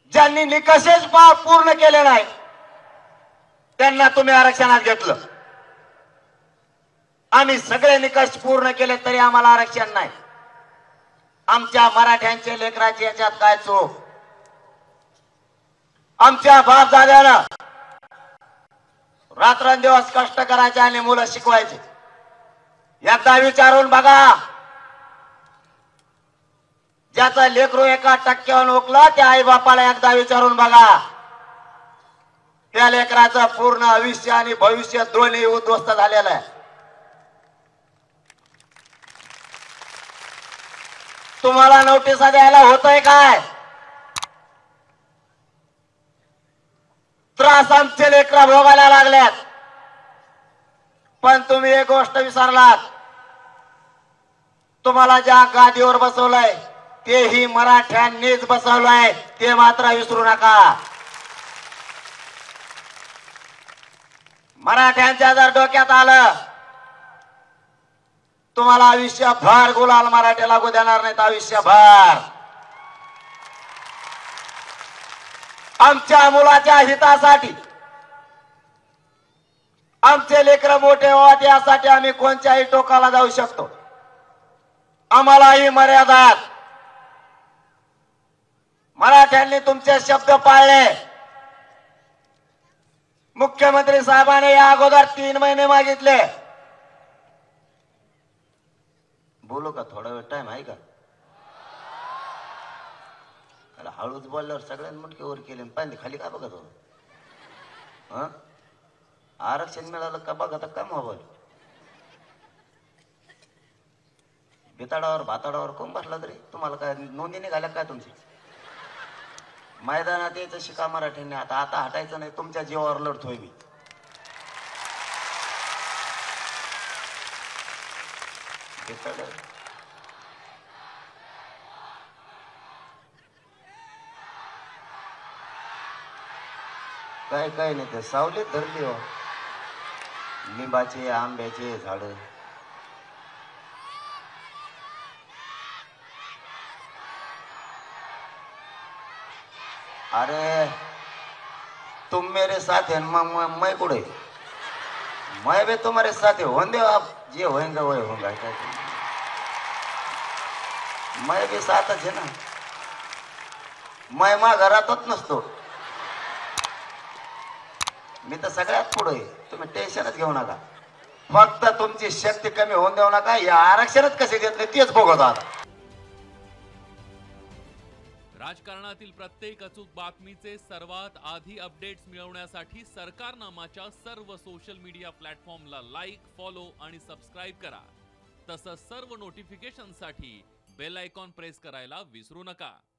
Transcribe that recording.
ज्यांनी निकषच पूर्ण केले नाही त्यांना तुम्ही आरक्षणात घेतलं। आम्ही सगळे निकष पूर्ण केले तरी आम्हाला आरक्षण नाही। आमच्या मराठ्यांचे लेकराचे याच्यात काय चूक? आमच्या बापदाद्यानं रात्रंदिवस कष्ट करायचे आणि मुलं शिकवायचे। एकदा विचारून बघा, ज्याचा लेकरू 1% ओकला त्या आई बापाला एकदा विचारून बघा, त्या लेकराचं पूर्ण आयुष्य आणि भविष्य दोन्ही उद्ध्वस्त झालेलं आहे। तुम्हाला नोटिसा द्यायला होतंय काय? त्रास आमचे लेकरं भोगायला लागल्यात, पण तुम्ही एक गोष्ट विसरलात, तुम्हाला ज्या गादीवर बसवलंय तेही मराठ्यांनीच बसवलंय, ते मात्र विसरू नका। मराठ्यांच्या जर डोक्यात आलं तुम्हाला आयुष्यभर गुलाल मराठे लागू देणार नाहीत। आयुष्यभर आमच्या मुलाच्या हितासाठी, आमचे लेकर मोठे व्हावे यासाठी आम्ही कोणत्याही टोकाला जाऊ शकतो। आम्हालाही मर्यादात मराठ्यांनी तुमचे शब्द पाळले। मुख्यमंत्री साहेबांनी या अगोदर 3 महिने मागितले। बोलू का? थोडा वेळ टाइम आहे का? हळूच बोलल्यावर सगळ्यांनी मुंडके वर केले, पाणी खाली का बघत हो? आरक्षण मिळालं का बघा का मोबाईल? बिताडावर भाताडावर कोण बसला तरी तुम्हाला काय नोंदी निघाल्या काय तुमची? मैदानात यायचं शिका मराठ्यांनी। आता हटायचं नाही, तुमच्या जीवावर लढतोय मी। काय नाही, ते सावलीत धरली हो, लिंबाचे आंब्याचे झाड। अरे तुम मेरे साथ है, मैं कुड़े? मैं भी तुम्हारे साथ होने दो, आप जे होएंगे वही होगा। मैं भी साथच है ना, मैं मा घरातच नसतो, मी तर सगळ्यात पुढे आहे। तुम्ही टेन्शनच घेऊ नका, फक्त तुमची शक्ती कमी होऊन देऊ नका। या आरक्षणच कसे घेतले तेच बघतो आता। राजकारणातील प्रत्येक अचूक बातमीचे सर्वात आधी अपडेट्स मिळवण्यासाठी सरकारनामाच्या सर्व सोशल मीडिया प्लॅटफॉर्मला लाईक, फॉलो आणि सबस्क्राईब करा। तसंच सर्व नोटिफिकेशनसाठी बेल आयकॉन प्रेस करायला विसरू नका।